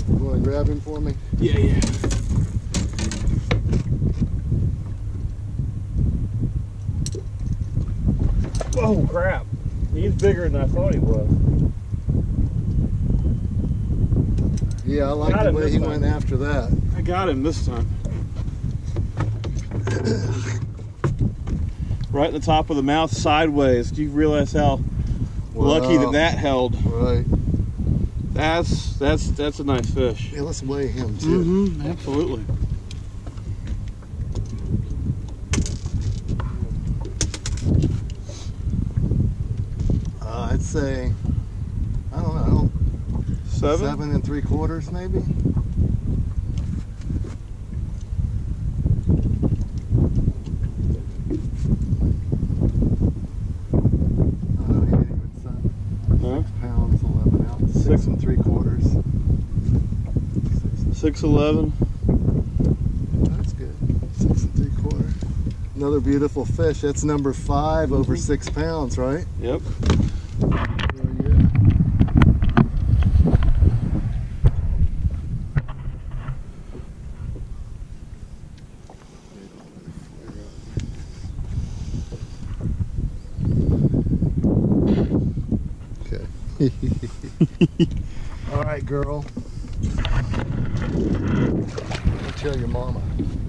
You want to grab him for me? Yeah, yeah. Oh crap! He's bigger than I thought he was. Yeah, I like the way he went after that. I got him this time. Right in the top of the mouth, sideways. Do you realize how lucky that held? Right. That's a nice fish. Yeah, let's weigh him too. Absolutely. I'd say, I don't know, 7 7¾ maybe. Huh? 6 pounds, 11 ounces, 6 3/4. 6'11". That's good. 6 3/4. Another beautiful fish. That's number 5 over 6 pounds, right? Yep. Okay. All right, girl. Go tell your mama.